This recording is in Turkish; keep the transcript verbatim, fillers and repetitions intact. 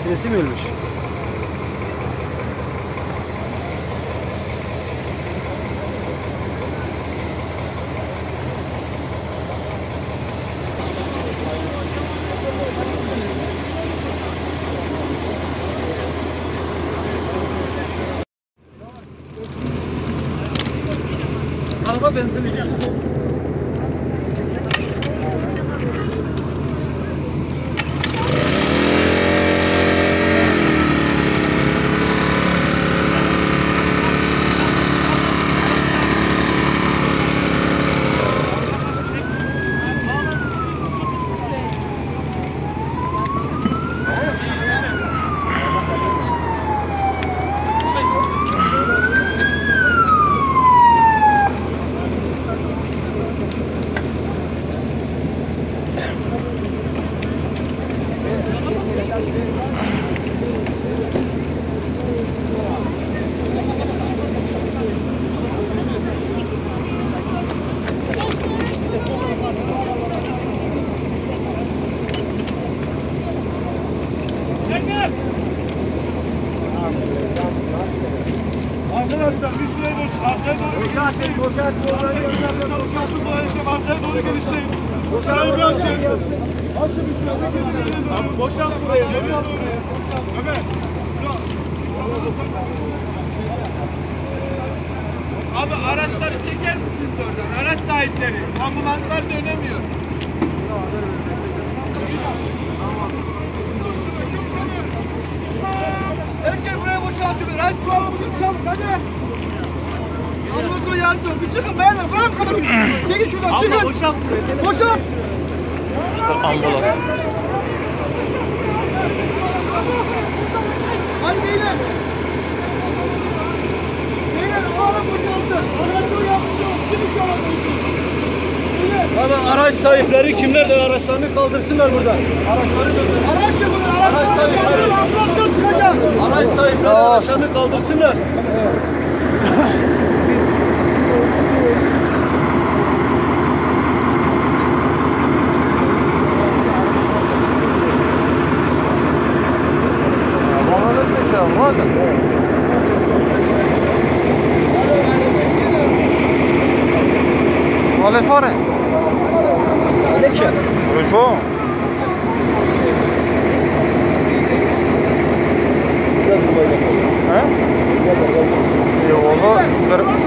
Makinesi mi ölmüş? Araba benzinli. Arkadaşlar bir şuraya boş, arkaya doğru boşaltın, boşaltın, boşaltın, boşaltın, arkaya doğru geliştirin. Şurayı bir açın. Açın bir şuraya, geriye doğru. Boşalt buraya, geriye doğru. Ömer, abi araçları çeker misiniz oradan? Araç sahipleri, ambulanslar dönemiyor. Herkes buraya boşaltıyor. Hadi buraya boşalt, çabuk hadi. Ambulans yardım. Bir çıkın beyler, bırak kadını. Çekin şuradan, çıkın. Abla boşalt. Boşalt. İşte ambulans. Hadi beyler. Beyler o ara boşaltı. Araçları yaptı. Kim içeri? Abi araç sahipleri kimlerdir? Araçlarını kaldırsınlar buradan. Araçları kaldırsınlar. Araç yapın, araç Araç sahipleri. ambulanslar çıkacak. Araç sahipleri araçlarını kaldırsınlar. Quale fare? Lecce. Dove c'ho? Eh? Io vado